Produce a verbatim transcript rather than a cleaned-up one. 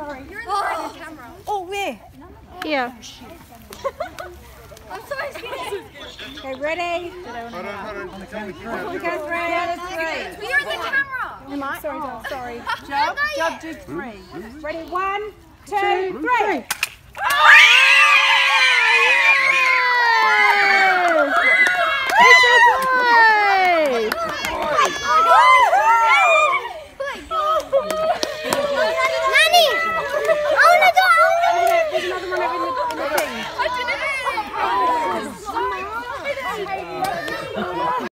sorry. You're in oh. the camera. Oh, where? Here. I'm so scared. Okay, ready? Hold on, hold on. Look at three. But you're in the camera. Am I? Sorry, oh. sorry. Job, job, do three. Ready? One, two, three. Oh!